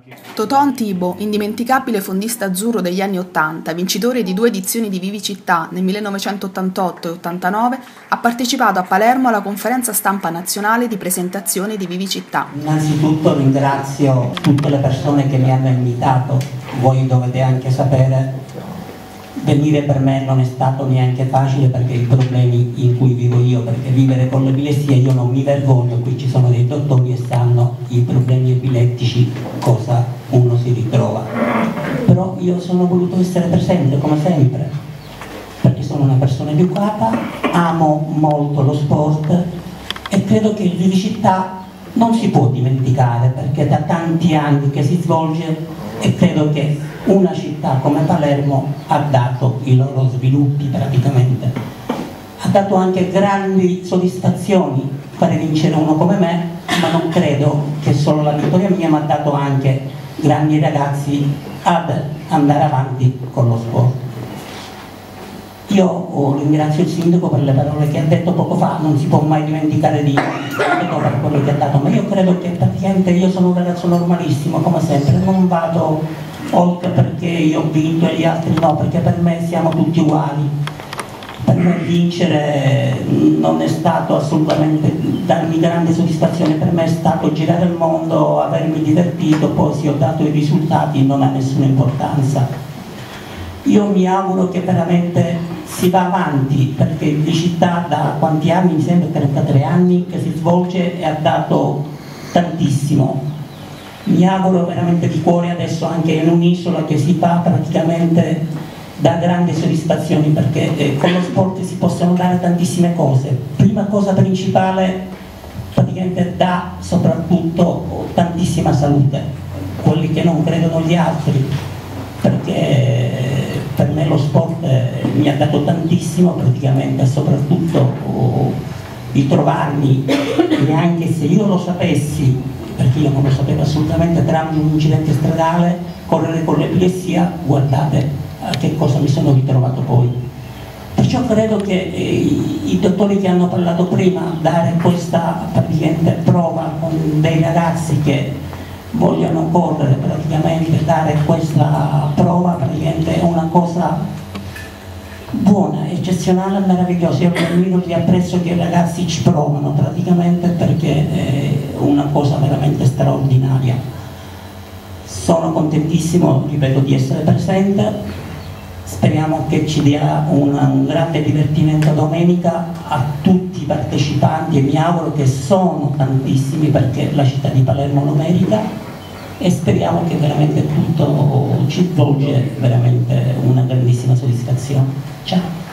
Totò Antibo, indimenticabile fondista azzurro degli anni '80, vincitore di 2 edizioni di Vivicità nel 1988 e 89, ha partecipato a Palermo alla conferenza stampa nazionale di presentazione di Vivicità. Innanzitutto ringrazio tutte le persone che mi hanno invitato. Voi dovete anche sapere, venire per me non è stato neanche facile, perché i problemi in cui vivo io, perché vivere con l'epilessia io non mi vergogno, qui ci sono dei dottori e sanno i problemi epilettici cosa uno si ritrova, però io sono voluto essere presente come sempre, perché sono una persona educata, amo molto lo sport e credo che il Vivicità non si può dimenticare, perché da tanti anni che si svolge, e credo che una città come Palermo ha dato i loro sviluppi praticamente, ha dato anche grandi soddisfazioni fare vincere uno come me, ma non credo che solo la vittoria mia, ma ha dato anche grandi ragazzi ad andare avanti con lo sport. Io ringrazio il sindaco per le parole che ha detto poco fa, non si può mai dimenticare di per quello che ha dato, ma io credo che praticamente io sono un ragazzo normalissimo come sempre, non vado oltre perché io ho vinto e gli altri no, perché per me siamo tutti uguali. Per me vincere non è stato assolutamente darmi grande soddisfazione, per me è stato girare il mondo, avermi divertito, poi se ho dato i risultati non ha nessuna importanza. Io mi auguro che veramente si va avanti, perché il città da quanti anni, mi sembra 33 anni che si svolge e ha dato tantissimo. Mi auguro veramente di cuore adesso anche in un'isola che si fa praticamente da grandi soddisfazioni, perché con lo sport si possono dare tantissime cose. Prima cosa principale, praticamente dà soprattutto tantissima salute, quelli che non credono gli altri, perché per me lo sport mi ha dato tantissimo praticamente, soprattutto di trovarmi, neanche se io lo sapessi, perché io non lo sapevo assolutamente, tramite un incidente stradale, correre con l'epilessia, guardate a che cosa mi sono ritrovato poi. Perciò credo che i dottori che hanno parlato prima, dare questa praticamente prova con dei ragazzi che vogliono correre, praticamente dare questa prova praticamente è una cosa buona, eccezionale, meravigliosa. Io ammiro e apprezzo che i ragazzi ci provano praticamente, perché è una cosa veramente straordinaria. Sono contentissimo, ripeto, di essere presente. Speriamo che ci dia un grande divertimento domenica a tutti i partecipanti, e mi auguro che sono tantissimi, perché la città di Palermo lo merita, e speriamo che veramente tutto ci svolge veramente una grandissima soddisfazione. Ciao!